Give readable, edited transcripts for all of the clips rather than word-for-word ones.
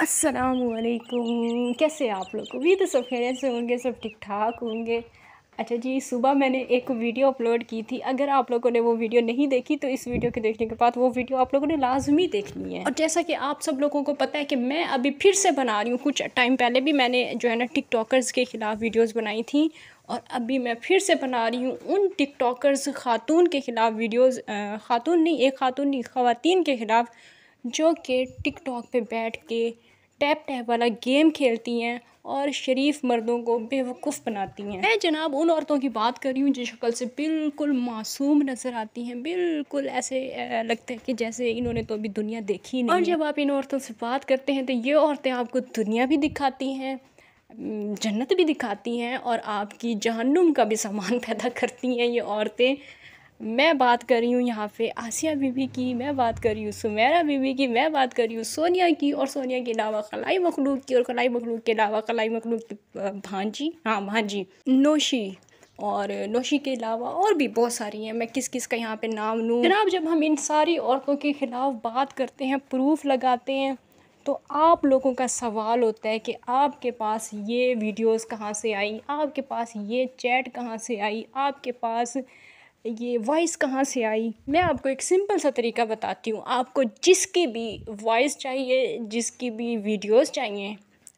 अस्सलामुअलैकुम। कैसे आप लोग? उम्मीद है सब खैरियत से होंगे, सब ठीक ठाक होंगे। अच्छा जी, सुबह मैंने एक वीडियो अपलोड की थी। अगर आप लोगों ने वो वीडियो नहीं देखी तो इस वीडियो के देखने के बाद वो वीडियो आप लोगों ने लाजमी देखनी है। और जैसा कि आप सब लोगों को पता है कि मैं अभी फिर से बना रही हूँ। कुछ टाइम पहले भी मैंने जो है ना टिकटॉकर्स के ख़िलाफ़ वीडियोज़ बनाई थी, और अभी मैं फिर से बना रही हूँ उन टिकटॉकर्स ख़ातून के ख़िलाफ़ वीडियोज़। ख़ातून नहीं, एक ख़ातून नहीं, ख़वातीन के ख़िलाफ़ जो कि टिकटॉक पे बैठ के टैप टैप वाला गेम खेलती हैं और शरीफ मर्दों को बेवकूफ़ बनाती हैं। मैं जनाब उन औरतों की बात कर रही हूँ जो शक्ल से बिल्कुल मासूम नज़र आती हैं, बिल्कुल ऐसे लगता है कि जैसे इन्होंने तो अभी दुनिया देखी ही नहीं। और जब आप इन औरतों से बात करते हैं तो ये औरतें आपको दुनिया भी दिखाती हैं, जन्नत भी दिखाती हैं, और आपकी जहन्नुम का भी सामान पैदा करती हैं ये औरतें। मैं बात कर रही हूँ यहाँ पे आसिया बीबी की, मैं बात कर रही हूँ सुमेरा बीबी की, मैं बात कर रही हूँ सोनिया की, और सोनिया के अलावा खलाई मखलूक की, और खलाई मखलूक के अलावा खलाई मखलूक की भांजी, हाँ भांजी नोशी, और नोशी के अलावा और भी बहुत सारी हैं। मैं किस किस का यहाँ पे नाम लूँ जनाब? जब हम इन सारी औरतों के ख़िलाफ़ बात करते हैं, प्रूफ लगाते हैं, तो आप लोगों का सवाल होता है कि आपके पास ये वीडियोस कहाँ से आई, आपके पास ये चैट कहाँ से आई, आपके पास ये वॉइस कहाँ से आई। मैं आपको एक सिंपल सा तरीका बताती हूँ। आपको जिसकी भी वॉइस चाहिए, जिसकी भी वीडियोस चाहिए,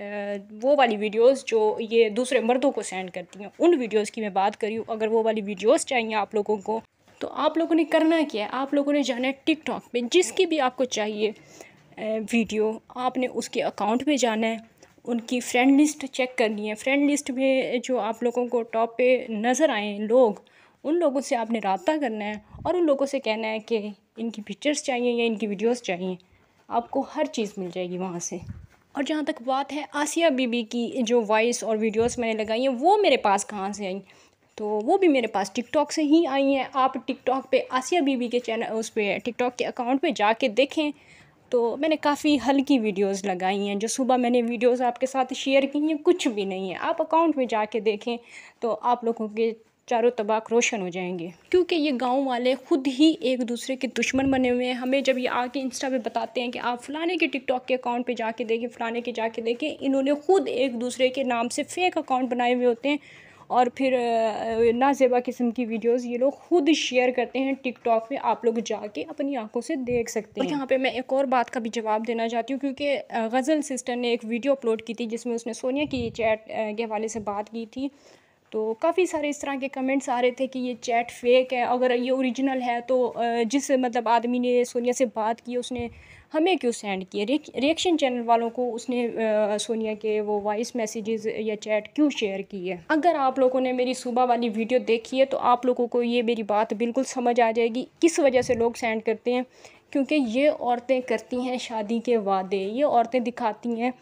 वो वाली वीडियोस जो ये दूसरे मर्दों को सेंड करती हैं, उन वीडियोस की मैं बात कर रही हूँ। अगर वो वाली वीडियोस चाहिए आप लोगों को, तो आप लोगों ने करना क्या है, आप लोगों ने जाना है टिकटॉक पे। जिसकी भी आपको चाहिए वीडियो, आपने उसके अकाउंट पे जाना है, उनकी फ्रेंड लिस्ट चेक करनी है। फ्रेंड लिस्ट में जो आप लोगों को टॉप पे नज़र आए लोग, उन लोगों से आपने रब्ता करना है और उन लोगों से कहना है कि इनकी पिक्चर्स चाहिए या इनकी वीडियोस चाहिए। आपको हर चीज़ मिल जाएगी वहाँ से। और जहाँ तक बात है आसिया बीबी की, जो वॉइस और वीडियोस मैंने लगाई हैं वो मेरे पास कहाँ से आई, तो वो भी मेरे पास टिकटॉक से ही आई हैं। आप टिकटॉक पे आसिया बीबी के चैनल, उस पर टिकटॉक के अकाउंट पे जाके देखें, तो मैंने काफ़ी हल्की वीडियोस लगाई हैं। जो सुबह मैंने वीडियोस आपके साथ शेयर की हैं कुछ भी नहीं है। आप अकाउंट में जाके देखें तो आप लोगों के चारों तबाक रोशन हो जाएंगे, क्योंकि ये गांव वाले खुद ही एक दूसरे के दुश्मन बने हुए हैं। हमें जब ये आके इंस्टा पे बताते हैं कि आप फ़लाने के टिकटॉक के अकाउंट पे जाके देखें, फ़लाने के जाके देखें, इन्होंने खुद एक दूसरे के नाम से फ़ेक अकाउंट बनाए हुए होते हैं, और फिर नाजेबा किस्म की वीडियोस ये लोग खुद शेयर करते हैं टिकटॉक पे। आप लोग जाके अपनी आंखों से देख सकते हैं। और यहाँ पे मैं एक और बात का भी जवाब देना चाहती हूँ, क्योंकि गज़ल सिस्टर ने एक वीडियो अपलोड की थी जिसमें उसने सोनिया की चैट के हवाले से बात की थी। तो काफ़ी सारे इस तरह के कमेंट्स आ रहे थे कि ये चैट फेक है, अगर ये ओरिजिनल है तो जिस मतलब आदमी ने सोनिया से बात की उसने हमें क्यों सेंड किए, रिएक्शन चैनल वालों को उसने सोनिया के वो वॉइस मैसेजेस या चैट क्यों शेयर की है। अगर आप लोगों ने मेरी सुबह वाली वीडियो देखी है तो आप लोगों को ये मेरी बात बिल्कुल समझ आ जाएगी किस वजह से लोग सेंड करते हैं। क्योंकि ये औरतें करती हैं शादी के वादे, ये औरतें दिखाती हैं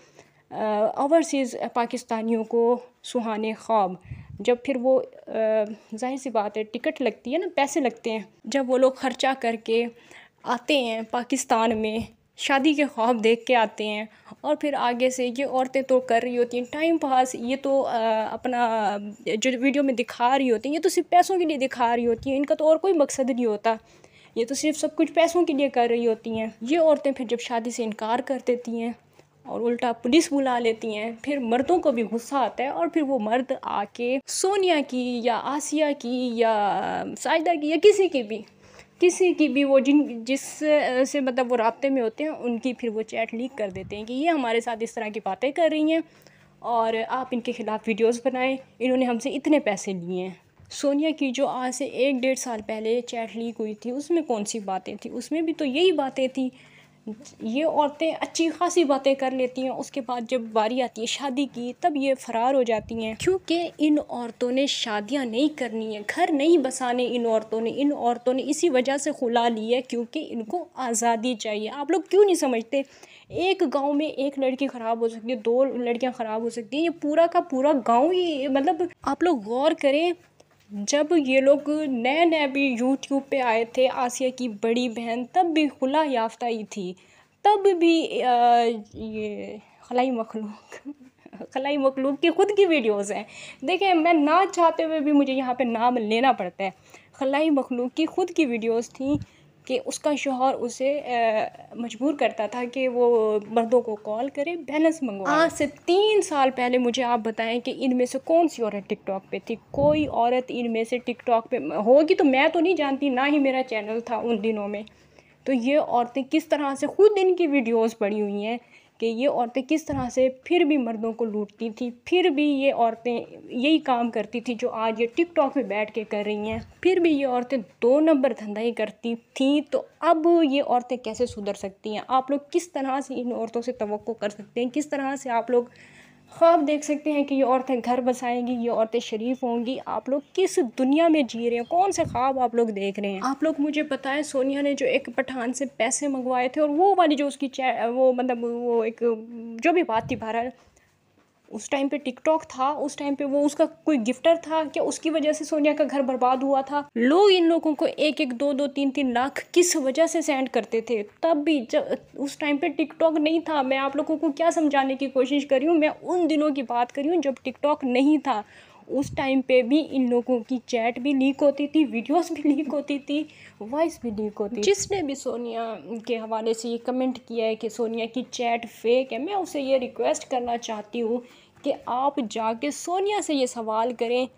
ओवरसीज़ पाकिस्तानियों को सुहाने ख्वाब। जब फिर वो जाहिर सी बात है, टिकट लगती है ना, पैसे लगते हैं, जब वो लोग ख़र्चा करके आते हैं पाकिस्तान में, शादी के ख्वाब देख के आते हैं, और फिर आगे से ये औरतें तो कर रही होती हैं टाइम पास। ये तो अपना जो वीडियो में दिखा रही होती हैं, ये तो सिर्फ पैसों के लिए दिखा रही होती हैं, इनका तो और कोई मकसद नहीं होता, ये तो सिर्फ सब कुछ पैसों के लिए कर रही होती हैं। ये औरतें फिर जब शादी से इनकार कर देती हैं और उल्टा पुलिस बुला लेती हैं, फिर मर्दों को भी गुस्सा आता है, और फिर वो मर्द आके सोनिया की या आसिया की या साजिदा की या किसी की भी वो जिस से मतलब वो राब्ते में होते हैं, उनकी फिर वो चैट लीक कर देते हैं कि ये हमारे साथ इस तरह की बातें कर रही हैं और आप इनके ख़िलाफ़ वीडियोस बनाएं, इन्होंने हमसे इतने पैसे लिए हैं। सोनिया की जो आज से 1-1.5 साल पहले चैट लीक हुई थी, उसमें कौन सी बातें थी? उसमें भी तो यही बातें थी। ये औरतें अच्छी खासी बातें कर लेती हैं, उसके बाद जब बारी आती है शादी की तब ये फ़रार हो जाती हैं, क्योंकि इन औरतों ने शादियां नहीं करनी है, घर नहीं बसाने इन औरतों ने इसी वजह से खुला ली है, क्योंकि इनको आज़ादी चाहिए। आप लोग क्यों नहीं समझते? एक गांव में एक लड़की ख़राब हो सकती है, 2 लड़कियां ख़राब हो सकती हैं, ये पूरा का पूरा गांव ही, मतलब आप लोग गौर करें, जब ये लोग नए नए भी यूट्यूब पे आए थे, आसिया की बड़ी बहन, तब भी खुला याफ्ता ही थी, तब भी ये खलाई मखलूक की ख़ुद की वीडियोस हैं। देखें, मैं ना चाहते हुए भी मुझे यहाँ पे नाम लेना पड़ता है। खलाई मखलूक की ख़ुद की वीडियोस थी कि उसका शौहर उसे मजबूर करता था कि वो मर्दों को कॉल करे, बैलेंस मंगवाए। आज से 3 साल पहले मुझे आप बताएं कि इनमें से कौन सी औरत टिकटॉक पे थी? कोई औरत इनमें से टिकटॉक पे होगी तो मैं तो नहीं जानती, ना ही मेरा चैनल था उन दिनों में। तो ये औरतें किस तरह से, खुद इनकी वीडियोस पड़ी हुई हैं कि ये औरतें किस तरह से फिर भी मर्दों को लूटती थी, फिर भी ये औरतें यही काम करती थी जो आज ये टिकटॉक पे बैठ के कर रही हैं। फिर भी ये औरतें 2 नंबर धंधा ही करती थी। तो अब ये औरतें कैसे सुधर सकती हैं? आप लोग किस तरह से इन औरतों से तवक्को कर सकते हैं? किस तरह से आप लोग ख्वाब देख सकते हैं कि ये औरतें घर बसाएंगी, ये औरतें शरीफ होंगी? आप लोग किस दुनिया में जी रहे हैं? कौन से ख्वाब आप लोग देख रहे हैं? आप लोग मुझे बताएं, सोनिया ने जो एक पठान से पैसे मंगवाए थे और वो वाली जो उसकी वो मतलब वो एक जो भी बात थी, बहरहाल उस टाइम पे टिकटॉक था, उस टाइम पे वो उसका कोई गिफ्टर था क्या? उसकी वजह से सोनिया का घर बर्बाद हुआ था? लोग इन लोगों को 1-1, 2-2, 3-3 लाख किस वजह से सेंड करते थे? तब भी जब उस टाइम पे टिकटॉक नहीं था। मैं आप लोगों को क्या समझाने की कोशिश कर रही हूँ? मैं उन दिनों की बात कर रही हूँ जब टिकटॉक नहीं था। उस टाइम पे भी इन लोगों की चैट भी लीक होती थी, वीडियोस भी लीक होती थी, वॉइस भी लीक होती थी। जिसने भी सोनिया के हवाले से ये कमेंट किया है कि सोनिया की चैट फेक है, मैं उसे ये रिक्वेस्ट करना चाहती हूँ कि आप जाके सोनिया से ये सवाल करें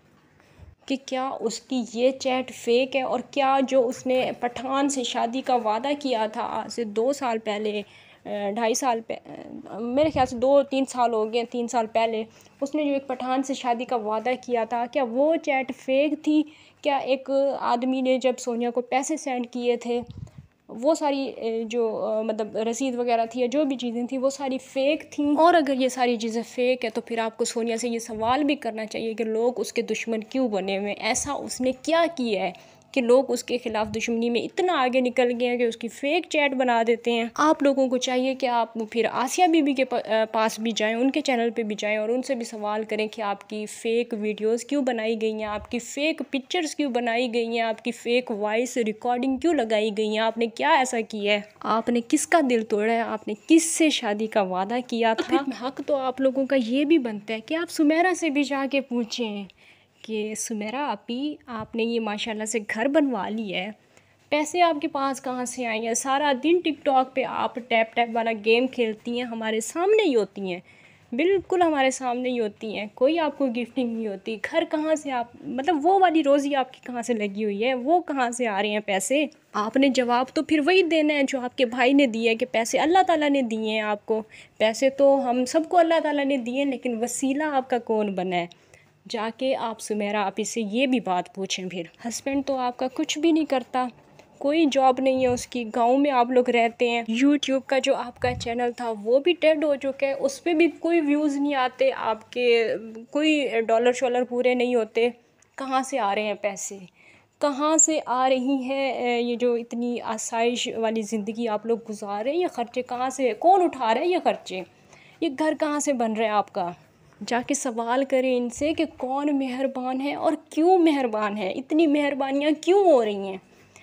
कि क्या उसकी ये चैट फेक है, और क्या जो उसने पठान से शादी का वादा किया था आज से 2 साल पहले, 2.5 साल मेरे ख्याल से 2-3 साल हो गए, 3 साल पहले उसने जो एक पठान से शादी का वादा किया था, क्या वो चैट फेक थी? क्या एक आदमी ने जब सोनिया को पैसे सेंड किए थे, वो सारी जो मतलब रसीद वगैरह थी या जो भी चीज़ें थी वो सारी फ़ेक थी? और अगर ये सारी चीज़ें फ़ेक है तो फिर आपको सोनिया से ये सवाल भी करना चाहिए कि लोग उसके दुश्मन क्यों बने हुए हैं? ऐसा उसने क्या किया है कि लोग उसके ख़िलाफ़ दुश्मनी में इतना आगे निकल गए हैं कि उसकी फ़ेक चैट बना देते हैं? आप लोगों को चाहिए कि आप फिर आसिया बीबी के पास भी जाएं, उनके चैनल पे भी जाएं और उनसे भी सवाल करें कि आपकी फ़ेक वीडियोस क्यों बनाई गई हैं, आपकी फ़ेक पिक्चर्स क्यों बनाई गई हैं, आपकी फ़ेक वॉइस रिकॉर्डिंग क्यों लगाई गई हैं, आपने क्या ऐसा किया है? आपने किसका दिल तोड़ा है? आपने किससे शादी का वादा किया था? फिर हक तो आप लोगों का ये भी बनता है कि आप सुमेरा से भी जाके पूछें कि सुमेरा आपी, आपने ये माशाल्लाह से घर बनवा लिया है, पैसे आपके पास कहाँ से आए हैं? सारा दिन टिकटॉक पे आप टैप टैप वाला गेम खेलती हैं, हमारे सामने ही होती हैं, बिल्कुल हमारे सामने ही होती हैं, कोई आपको गिफ्टिंग नहीं होती। घर कहाँ से आप, मतलब वो वाली रोज़ी आपकी कहाँ से लगी हुई है? वो कहाँ से आ रहे हैं पैसे? आपने जवाब तो फिर वही देना है जो आपके भाई ने दिया है कि पैसे अल्लाह ताला ने दिए हैं आपको। पैसे तो हम सबको अल्लाह ताला ने दिए, लेकिन वसीला आपका कौन बना है? जाके आप सुमेरा आप इससे ये भी बात पूछें। फिर हस्बैंड तो आपका कुछ भी नहीं करता, कोई जॉब नहीं है उसकी, गांव में आप लोग रहते हैं। यूट्यूब का जो आपका चैनल था वो भी डेड हो चुका है, उस पर भी कोई व्यूज़ नहीं आते आपके, कोई डॉलर शॉलर पूरे नहीं होते। कहाँ से आ रहे हैं पैसे? कहाँ से आ रही है ये जो इतनी आसाइश वाली ज़िंदगी आप लोग गुजार रहे हैं? ये ख़र्चे कहाँ से, कौन उठा रहा है ये ख़र्चे? ये घर कहाँ से बन रहा है आपका? जाके सवाल करें इनसे कि कौन मेहरबान है और क्यों मेहरबान है, इतनी मेहरबानियाँ क्यों हो रही हैं?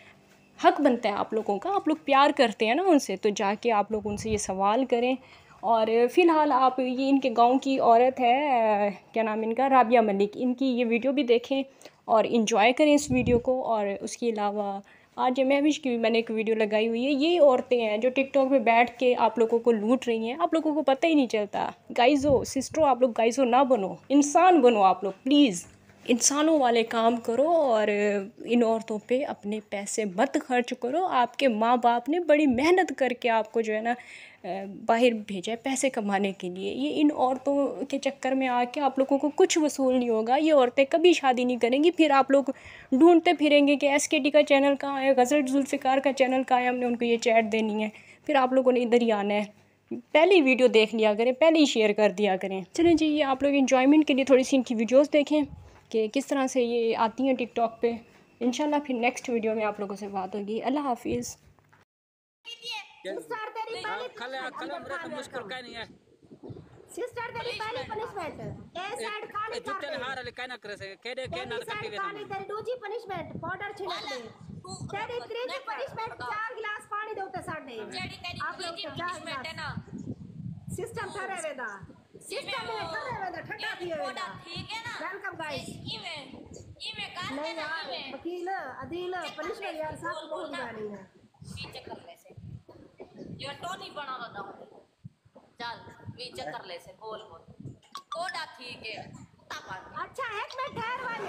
हक बनता है आप लोगों का, आप लोग प्यार करते हैं ना उनसे, तो जाके आप लोग उनसे ये सवाल करें। और फ़िलहाल आप ये इनके गांव की औरत है, क्या नाम इनका, राबिया मलिक, इनकी ये वीडियो भी देखें और इन्जॉय करें इस वीडियो को। और उसके अलावा आज महविश की भी मैंने एक वीडियो लगाई हुई है। ये औरतें हैं जो टिकटॉक पे बैठ के आप लोगों को लूट रही हैं, आप लोगों को पता ही नहीं चलता। गाइज़ो सिस्टरो, आप लोग गाइज़ो ना बनो, इंसान बनो आप लोग, प्लीज़ इंसानों वाले काम करो और इन औरतों पे अपने पैसे मत खर्च करो। आपके माँ बाप ने बड़ी मेहनत करके आपको जो है ना बाहर भेजा है पैसे कमाने के लिए। ये इन औरतों के चक्कर में आके आप लोगों को कुछ वसूल नहीं होगा। ये औरतें कभी शादी नहीं करेंगी, फिर आप लोग ढूंढते फिरेंगे कि SKT का चैनल कहाँ है, गज़ल जुल्फ़िकार का चैनल कहाँ है, हमने उनको ये चैट देनी है, फिर आप लोगों ने इधर ही आना है। पहले ही वीडियो देख लिया करें, पहले ही शेयर कर दिया करें। चलें जी, ये आप लोग इन्जॉयमेंट के लिए थोड़ी सी इनकी वीडियोज़ देखें कि किस तरह से ये आती हैं टिकटॉक पे। इंशाल्लाह फिर नेक्स्ट वीडियो में आप लोगों से बात होगी। अल्लाह हाफिज़। सिस्टर तेरी पहली पनिशमेंट मुश्किल का नहीं है। सिस्टर तेरी पहली पनिशमेंट ए साइड खाली कर दे, हार ले कहना करे से केडे के ना कटी गई खाली तेरी दूसरी पनिशमेंट पाउडर छिड़क दे, तेरी तीसरी पनिशमेंट 4 गिलास पानी दे उते साडे जेडी तेरी तीसरी पनिशमेंट है ना सिस्टम ठहरे वेदा, सिस्टम में ठहरे वेदा, ठंडा पिए वेदा, ठीक है ना। वेलकम गाइस, इमे कर नहीं यार वकील अदील पनिशमेंट यार साथ बहुत गानी है। चक्कर ले से ये टोनी बना रहा हूं चल वी चक्कर ले से बोल कोडा ठीक है अच्छा एक मिनट ठहर वाले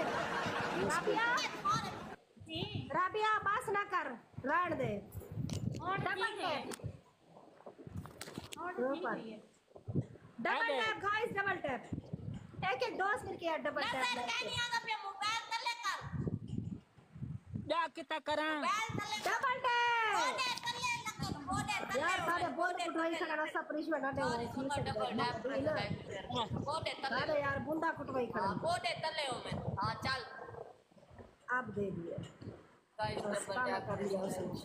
राबिया बस ना कर रहने दे और double tap guys double tap एक डोज करके डबल टैप क्या कितना करा डबल टैप यार सारे बोल कुटवाई खड़ा सब पनिशमेंट आते हैं अरे यार बुंदा कुटवाई खड़ा बोले तले हो मैं हां चल आप दे दिए गाइस कर लिया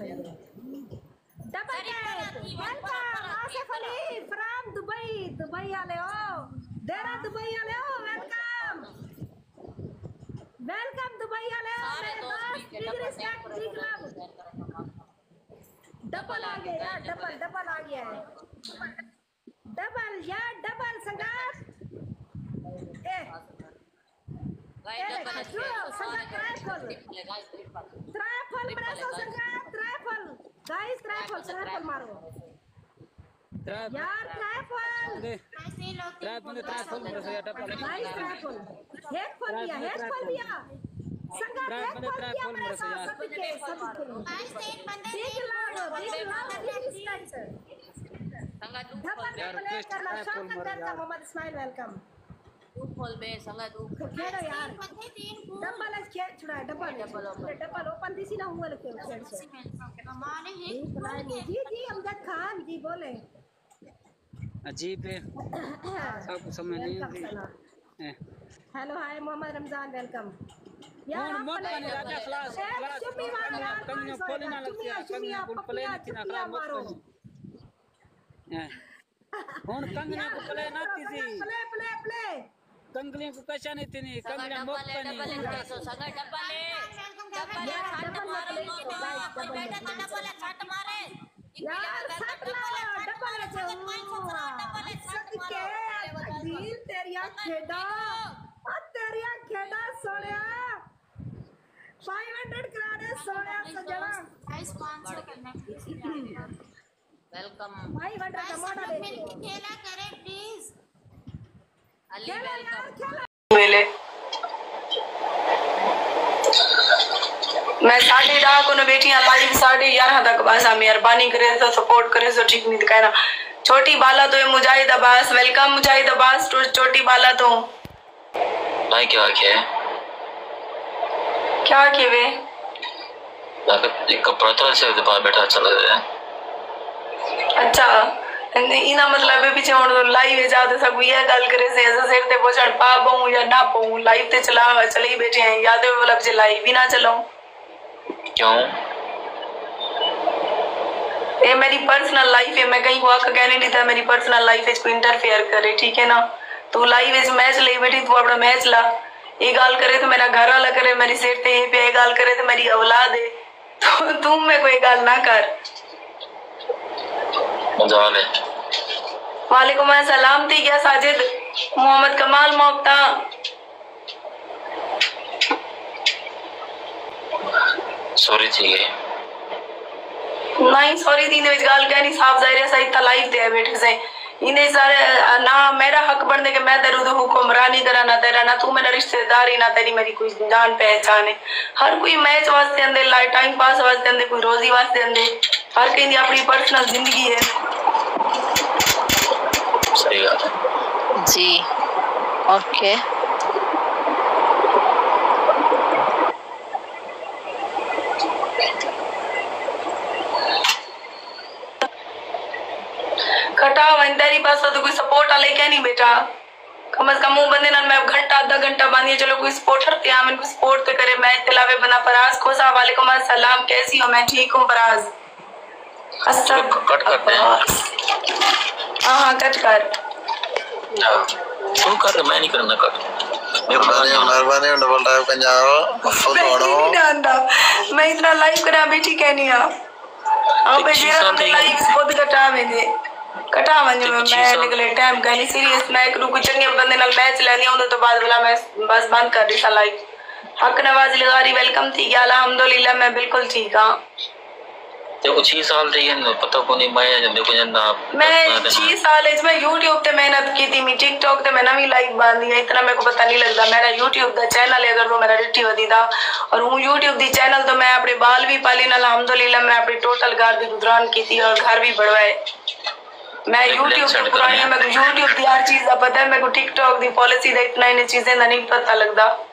double tap welcome Asif Ali from Dubai वाले हो देरा दुबई वाले हो वेलकम दुबई वाले हो मेरे दोस्त big respect big love double आ गया यार डबल आ गया है डबल संगात ए ट्राइफल प्रेसो संगात ट्राइफल गाइस ट्राइफल मारो यार triple guys triple head fall दिया संगात हेड फॉल दिया सबके बिग लव संगात यार मोहम्मद इस्माइल वेलकम तू खोल बे संगात तू खेलो यार डबल खेल छुड़ा डबल ओपन दिसी ना हुआ लेके खेल से हमारे हैं जी अमजद खान जी बोले अजीब है सब समझ नहीं hello hi Mohammad Ramzan welcome यार मत बने राजा क्लास कंगने खोले ना लगती है कंगने को प्ले नहीं ना खराब मत बने कौन कंगने को प्ले ना थी प्ले कंगने को कशा नहीं थी कंगने मत बने संगा डबल छट मारो डबल छट मारे यार छट डबल तेरिया खेड़ा सोनिया 500 कराने सोनिया सजना गाइस 500 करना वेलकम 500 का मॉडल खेला करे प्लीज अली वेलकम मिले मैं 11:30 को न बेटियां लाइव 11:30 तक बस मेहरबानी करे तो सपोर्ट करे तो ठीक नहीं कहना छोटी बाला तो मुजाहिद अब्बास वेलकम मुजाहिद अब्बास छोटी बाला तो भाई क्या है वे एक कपड़ा तो ऐसे बाहर बैठा चला गया अच्छा इना मतलब पीछे हुन लाइव है जाते सब ये गल करे से ऐसे सिर ते पहुंचण पा पाऊं या ना पाऊं लाइव ते चली बैठे हैं या तो मतलब जे लाइव भी ना चलाऊं क्यों ये मेरी पर्सनल लाइफ है मैं कहीं को आके कहने नहीं था मेरी पर्सनल लाइफ है कोई इंटरफेयर करे ठीक है ना तू लाइव इस मैच ले बैठी तू अपना मैच ला ये गाल करे तो मेरा घर वाला करे मेरी सिर ते पे ये गाल करे तो मेरी औलाद है तो तुम में कोई गाल ना कर वालेकुम अस्सलाम थी क्या साजिद मोहम्मद कमाल मोक्ता सॉरी थी नहीं सॉरी थी ने गाल कहनी साफ जाहिर है सही लाइव दे बैठे से इन्हें सारे ना मेरा हक बनने के मैं तेरे हुक्मरानी करा ना तेरा ना तू मेरा रिश्तेदार ही ना तेरी मेरी कोई जान पहचान है हर कोई मैच वास्ते आंदे लाइव टाइम पास वास्ते आंदे कोई रोजी वास्ते आंदे हर कहीं दी अपनी पर्सनल जिंदगी है सही बात है जी ओके कटा वंदरी पास तो कोई सपोर्ट वाले क्या नहीं बेटा कम से कम बंदे ना मैं घंटा आधा घंटा बांधिए चलो कोई सपोर्टर थे मैं कोई सपोर्ट तो करे मैं तिलावे बना फराज खोसा वालेकुम अस्सलाम कैसी हो मैं ठीक हूँ फराज अस्सलाम कट करते हैं हाँ कट कर तू कर मैं नहीं करूँगा कट मेहरबानी डबल टाइप कर जाओ मैं इतना लाइव करा बेटी कहनी आप हमने लाइव खुद कटा में कटा वंजो मैं निकले टाइम कहनी सीरियस मैं एक रुक चंगे बंदे नाल मैच लेनी होंदे तो बाद वाला मैं बस बंद कर दी सा लाइव हक नवाज लगारी वेलकम थी गया अल्हम्दुलिल्लाह मैं बिल्कुल ठीक हां देखो 6 साल रही है पता को नहीं मैं देखो जंदा मैं 6 साल इसमें यूट्यूब पे मेहनत की थी, मैं टिकटॉक पे मैं नवी लाइव बांधी है, इतना मेरे को पता नहीं लगता। मेरा यूट्यूब का चैनल है, अगर वो मेरा डिट्टी होती था और वो यूट्यूब दी चैनल तो मैं अपने बाल भी पाली ना अल्हम्दुलिल्लाह, मैं अपनी टोटल घर भी गुजरान की थी और घर भी बढ़वाए। मैं यूट्यूब पे पुरानी, मैं यूट्यूब की हर चीज का पता है, मेरे को टिकटॉक दी पॉलिसी दा इतना इन चीजें का नहीं पता लगता।